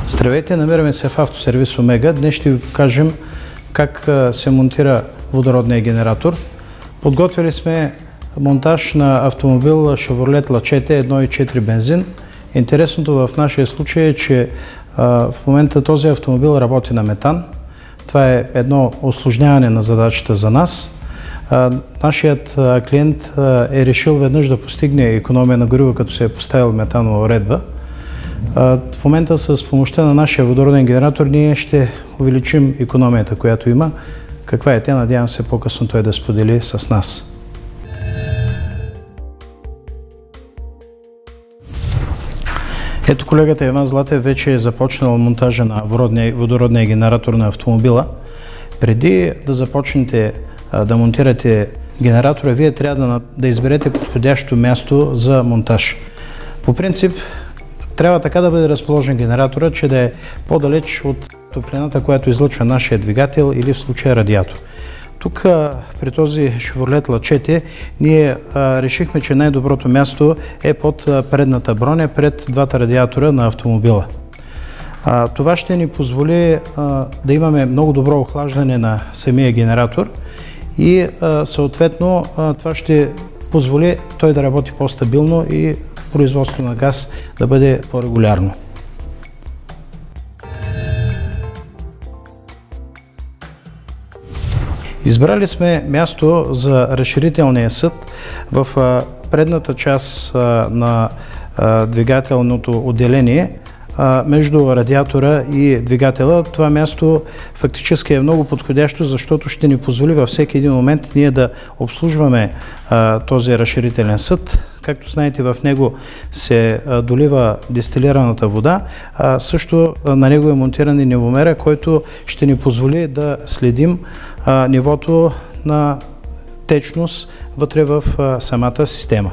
Здравейте, намираме се в автосервис Омега. Днес ще ви покажем как се монтира водородния генератор. Подготвили сме монтаж на автомобил Chevrolet Lachetti 1.4 бензин. Интересното в нашия случай е, че в момента този автомобил работи на метан. Това е едно усложняване на задачата за нас. Нашият клиент е решил веднъж да постигне икономия на гориво, като се е поставил метанова уредба. В момента с помощта на нашия водороден генератор ние ще увеличим икономията, която има. Каква е тя? Надявам се по-късно той да сподели с нас. Ето, колегата Иван Златев вече е започнал монтажа на водородния генератор на автомобила. Преди да започнете да монтирате генератора, вие трябва да изберете подходящо място за монтаж. По принцип, трябва така да бъде разположен генератора, че да е по-далеч от топлината, която излъчва нашия двигател или в случая радиатор. Тук при този Chevrolet Lachetti ние решихме, че най-доброто място е под предната броня, пред двата радиатора на автомобила. Това ще ни позволи да имаме много добро охлаждане на самия генератор и съответно това ще позволи той да работи по-стабилно и производството на газ да бъде по-регулярно. Избрали сме място за разширителния съд в предната част на двигателното отделение между радиатора и двигателя. Това място фактически е много подходящо, защото ще ни позволи във всеки един момент ние да обслужваме този разширителен съд. Както знаете, в него се долива дестилираната вода. Също на него е монтиран и нивомера, който ще ни позволи да следим нивото на течност вътре в самата система.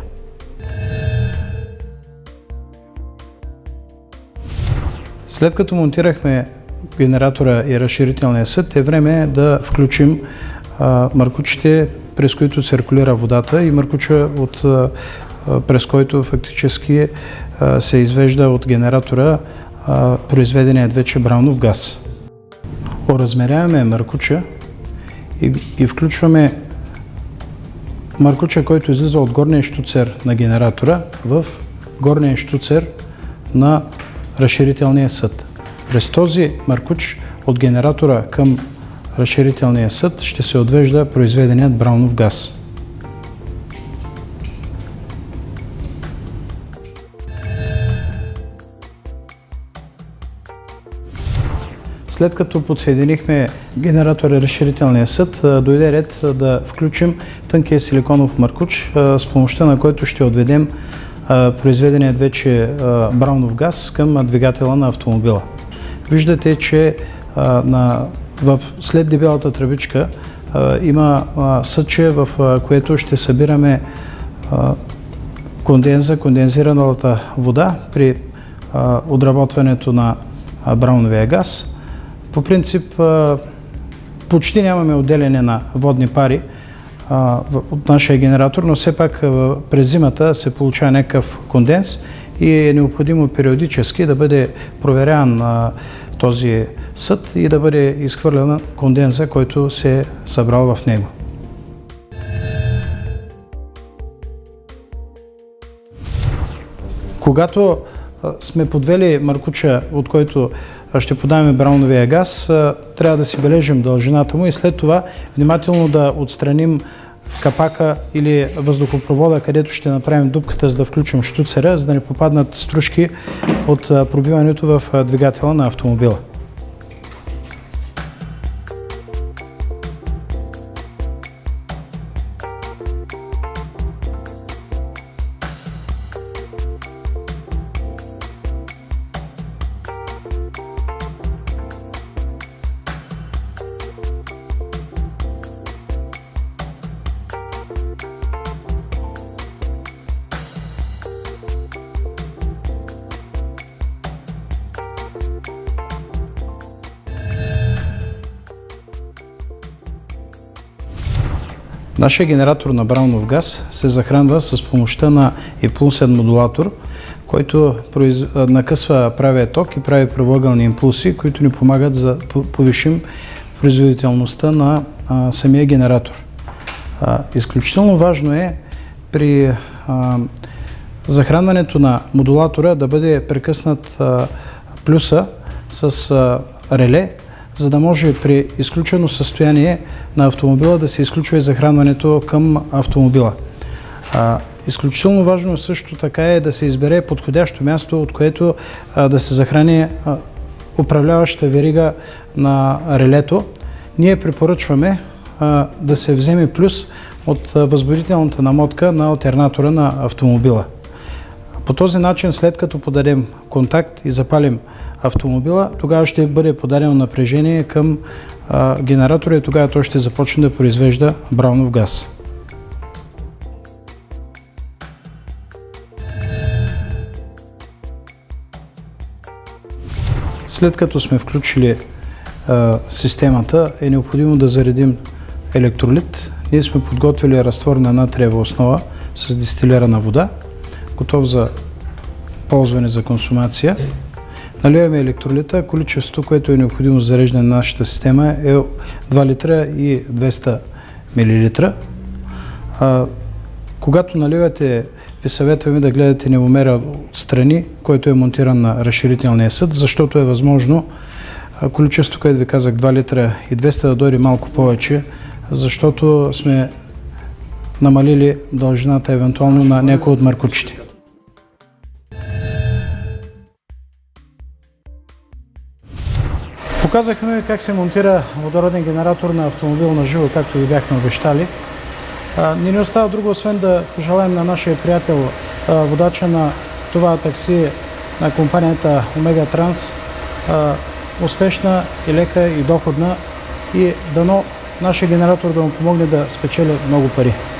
След като монтирахме генератора и разширителния съд, е време да включим маркучите, през които циркулира водата, и маркуча, през който фактически се извежда от генератора произведеният вече браунов газ. Оразмеряваме маркуча и включваме маркуча, който излиза от горния щуцер на генератора в горния щуцер на разширителния съд. През този маркуч от генератора към разширителния съд ще се отвежда произведеният браунов газ. След като подсъединихме генератора и разширителния съд, дойде ред да включим тънкия силиконов маркуч, с помощта на който ще отведем произведеният вече браунов газ към двигателя на автомобила. Виждате, че след дебелата тръбичка има съдче, в което ще събираме кондензираната вода при отработването на брауновия газ. По принцип, почти нямаме отделяне на водни пари от нашия генератор, но все пак през зимата се получава някакъв конденс и е необходимо периодически да бъде проверяван този съд и да бъде изхвърлена конденза, който се е събрал в него. Когато сме подвели маркуча, от който ще подаваме брауновия газ, трябва да си бележим дължината му и след това внимателно да отстраним капака или въздухопровода, където ще направим дупката, за да включим щуцера, за да не попаднат стружки от пробиването в двигателя на автомобила. Нашия генератор на Браунов газ се захранва с помощта на импулсен модулатор, който накъсва правия ток и прави правоъгълни импулси, които ни помагат да повишим производителността на самия генератор. Изключително важно е при захранването на модулатора да бъде прекъснат плюса с реле, за да може при изключено състояние на автомобила да се изключва и захранването към автомобила. Изключително важно също така е да се избере подходящо място, от което да се захрани управляваща верига на релето. Ние препоръчваме да се вземе плюс от възбудителната намотка на алтернатора на автомобила. По този начин, след като подадем контакт и запалим автомобила, тогава ще бъде подадено напрежение към генератора и тогава той ще започне да произвежда Браунов газ. След като сме включили системата, е необходимо да заредим електролит. Ние сме подготвили разтвор на натриева основа с дестилирана вода, готов за ползване за консумация. Наливаме електролита. Количеството, което е необходимо за зареждане на нашата система е 2 литра и 200 мл. Когато наливате, ви съветваме да гледате нивомера отстрани, който е монтиран на разширителния съд, защото е възможно количеството, което ви казах, 2 литра и 200 да дойде малко повече, защото сме намалили дължината евентуално на някои от маркучите. Показахме как се монтира водороден генератор на автомобил на живо, както ви бяхме обещали. Не ни остава друго, освен да пожелаем на нашия приятел, водача на това такси на компанията Омега Транс, успешна и лека и доходна, и дано нашия генератор да му помогне да спечели много пари.